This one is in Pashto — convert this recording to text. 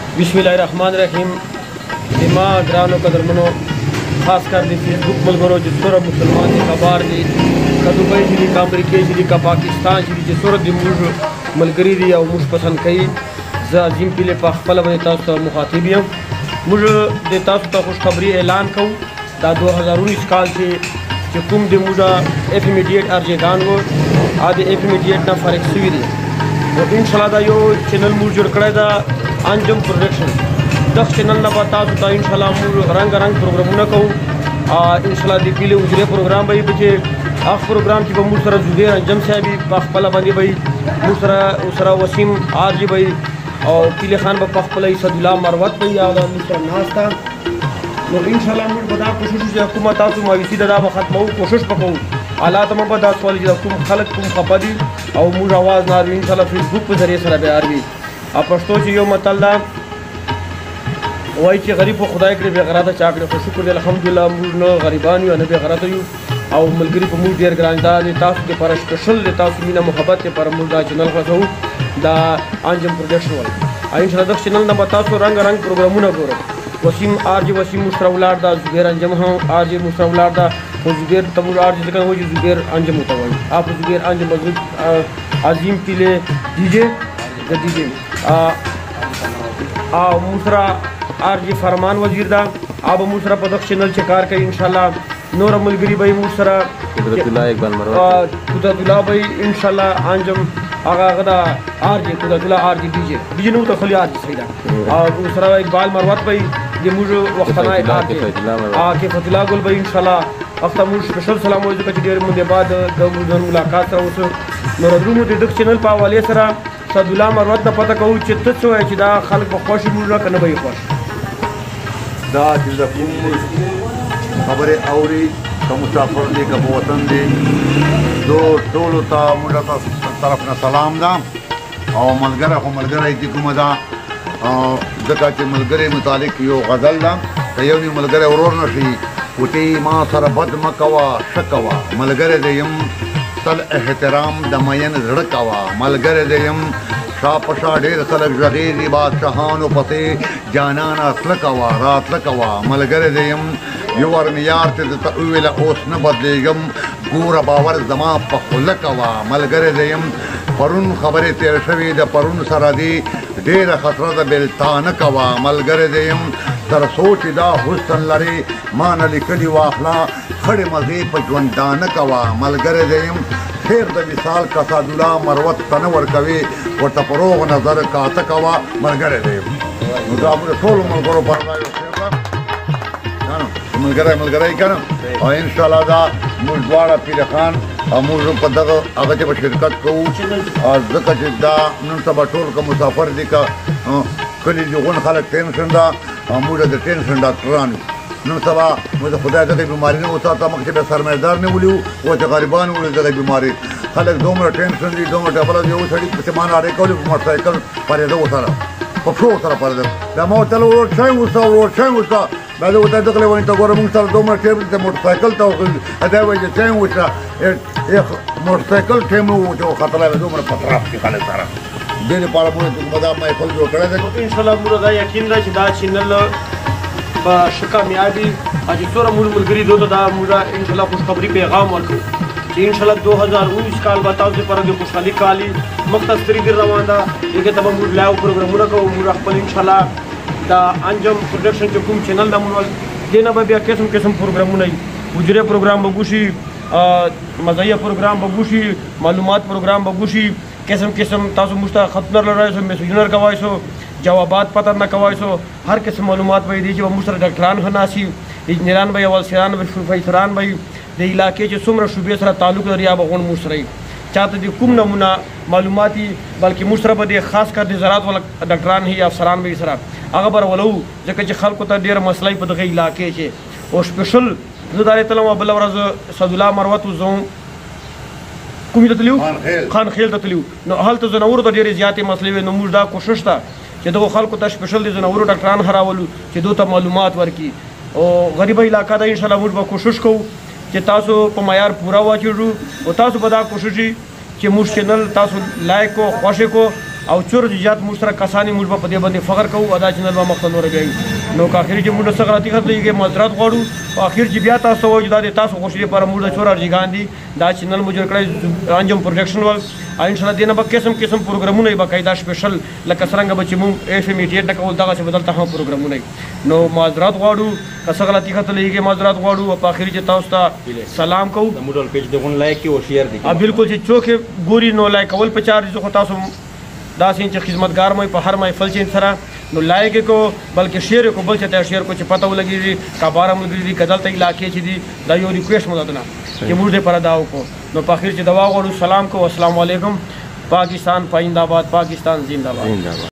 बिस्मिल्लाहिर्रहमानिर्रहीम दिमा ग्रानो कदरमनो खास कर दी फेसबुक मलगरो जिसोर मुसलमान दी खबर दी का दुबई दी का अमेरिका दी का पाकिस्तान दी जिसोर दी मुज मलगरी दी और मुज पसंद कई जाजिम पिले पखपल बने तास मुखातिबियम मुज दे तास तो खुशखबरी ऐलान कऊ दा 2019 साल से कुम दे मुजा एफिमिडिएट अर्जेगान वो आदि एफिमिडिएट ना फरक सुई दी और इंशाल्लाह दा यो चैनल मुज जुड़ करे दा अंजुम प्रोडक्शन दस चैनल ना बता तो इंशाल्लाह मुझ रंग रंग प्रोग्राम ना कहूँ इंशाल्लाह दी पीले उजरे प्रोग्राम भाई बचे आख प्रोग्राम की मुसरा जुबेर अंजम से भी पखपला बंदी भाई मुसरा वसीम आर जी भाई और पीले खान पखपला सदुल्ला मरवत भाई या मुसरा नाश्ता तो इंशाल्लाह मुझ बता कोशिश हुकूमत आसू मवेशी ददा खत्म कोशिश पकूँ हालात में बता वाली कुम खलक कुम खपदी और मुझ आवाज़ ना रही इंशाल्लाह फेसबुक पे जरिए सर बिहार भी आप पश्तो यो मतल्ला वही कि गरीब को खुदा के बेगराता चाकड़े को शुक्र दे अल्हम्दुलिल्लाह मुझ न गरीबान यो न बेगराता यू और मलगरी को मुझ देर ग्रांदा ने तास के पर स्पेशल दे तास मीना मोहब्बत के पर मुझ दा चैनल का सो दा अंजम प्रोडक्शन वाला इंशाल्लाह दा चैनल ना बता तो रंग रंग प्रोग्राम ना करो वसीम आर जी वसीम मुस्रउलार दा जुबेर अंजम हो आर जी मुस्रउलार दा वो जुबेर तबुर आर जी लेकिन वो जुबेर अंजम होता है आप जुबेर अंजम मजूद अजीम पीले डीजे डीजे मुसरा आर जी फरमान वजीर दा अब मुसरा पदक चैनल चेकार के इंशाल्लाह नूर मलगरी भाई मुसरा कुदरतुल्लाह भाई इंशाल्लाह अंजम आगा गदा आर जी कुदरतुल्लाह आर जी डीजे नो तो खली आर जी सहीदा और मुसरा इकबाल मरवत भाई ये मुझे वक्तना आके फतुल्लाह गुल भाई इंशाल्लाह हफ्ता मुझ स्पेशल सलाम हो जो देर मुझे बाद मुलाकात रहा उस नूर मुझे दक चैनल पा वाले सरा सदुल्ला मरवत न पता कहूँ चित्त सो है चिदा खल्क खुश मुझ कन भाई खुश दा जिदा खबरे औरी का मुसाफिर दे का वतन दे दो टोलो ता मुंडा ता तरफ ना सलाम दा और मलगरा इतिकुम दा जका के मलगरे मुतालिक यो गजल दा तयनी मलगरे औरोर नशी उती मा सर बद मकवा शकवा मलगरे देयम तल एहतराम दमयन झड़कवा मलगरे देयम शापशा ढेर खलक जगीरी बादशाहान पते जानाना असलकवा रातलकवा मलगरे देयम युवर नियार ते तउवेला ओस न बदलेगम गोरा बावर जमा पखलकवा मलगरे देयम परुन खबरे तेर शवी द परुन सरदी ढेर खतरा बेलतान कवा मलगरे देयम तर सोच दा हुसन लरे मान लिखली वाखला खड़े मजे पजवंदान कवा मलगरे देयम फिर द मिसाल का सादुला मरवत तनवर कवे और तपरोग नजर का तकवा मलगरे देयम मुदाबुर टोल मलगरो परदायो मलगरा कर और इंशाल्लाह दा मुजवाड़ा पीर खान और मुझ पदक अगचे पर शिरकत को और जकत दा नन सब टोल का मुसाफिर दी का कली जो गुन खालक टेंशन दा और मुझे द टेंशन डॉक्टरान नन सबा मुझे खुदा का बीमारी ने होता था मकसद सरमायादार ने बोली वो गरीबान बोले जगह बीमारी खालक दो मिनट टेंशन दी दो मिनट अपना जो सड़ी सामान आ रहे कोई मोटरसाइकिल पर दो सारा पक्षो सारा पर दमो चलो रोड छाई मैं तो बताया तो वहीं तो गोरा मुंगसाल दो मिनट टेबल से मोटरसाइकिल तो अदर वजह से उसका एक मोटरसाइकिल थे में जो खतरा है दो मिनट पत्रा के खाले सारा देने पारा मुझे तो मजा मैं खोल जो करे थे इंशाल्लाह मुझे यकीन है कि दा चैनल बा कामयाबी आज सोरा मुलगरी दो दा मुझे इंशाल्लाह खुशखबरी पैगाम और कि इंशाल्लाह 2019 साल बताओ से पर खुशहाली काली मख्तसरी गिर रवाना ये तमाम मुझ लाइव प्रोग्राम को मुझे अपन इंशाल्लाह दा अंजम प्रोडक्शन जो कुम चैनल ना मुनवल देना बे किस्म किस्म प्रोग्राम नहीं उजरे प्रोग्राम बगुशी मज़ाहिया प्रोग्राम बगुशी मालूमात प्रोग्राम बगुशी किस्म किस्म तासु मुस्ता खतनर लड़ाई सो मैसेजनर कवाई सो जवाबात पता न कवाई सो हर किस्म मालूमात भाई दीजिए मुस्तर डॉक्टरान खनासी इंजनियान भाई अवल सिरान फैसरान भाई दे इलाके जो सुमर शुबे सरा ताल्लुक दरिया बगोन मुसरई चाहते दी कुम नमूना मालूमाती बल्कि मुशरफ दे खास कर दे ज़रात वाला डॉक्टरान ही अफसरान भी सरा अगर वलू जैसे खल को देर मसला पदे इलाके से और स्पेशल जुदारे तलम बलवरज सदुल्ला मरवत जो कुमी तलियो खान खेल तलियो न हल तो जनवर तो डेरे ज्यादा मसले वे नमुजदा कोशिश था कि दो खल को स्पेशल दे जनवर डॉक्टरान हरावलू कि दो मालूमात वर्की और गरीब इलाका था इंशाल्लाह मुझ कोशिश को कि तासो पमायार पूरा हुआ चीज़ू और तासो बदा कोशिश कि मुझ चैनल तासो लाइक को ख्वाशे को او چور زیات مشترک کسانی موږ په دې باندې فخر کوو ادا چې نن به مخ ته نور بیایو نو که اخري چې موږ څنګه راتی خدای کې معذرت غواړو او اخر چې بیا تاسو وایو دا تاسو خوشي لپاره موږ د چور ارجګان دي دا چینل موږ جوړ کړی انجم پروډکشن ول ان شاء الله دینه به قسم پروګرامونه به قاعده سپیشل لکه څنګه به چې موږ اف ام 88 نه کول دغه څه بدلته هم پروګرامونه نو معذرت غواړو که څنګه راتی خدای کې معذرت غواړو او په اخر چې تاسو ته سلام کوو د موډل پیج دغه لایک او شیر دي بالکل چې چوکه ګوري نو لایک اول په چارج خو تاسو دا سین چې خدمتګار مې په هر محفل چې سره نو لایک کو بلکې شیر کو بل چې شیر کو چې پته ولګي کا بارم لګي کدلته علاقې چې دي دا یو ریکویسټ مو ده چې موږ دې پر ادا وکړو نو په اخر چې دوا غواړو سلام کو السلام علیکم پاکستان پاینده آباد پاکستان زندہ باد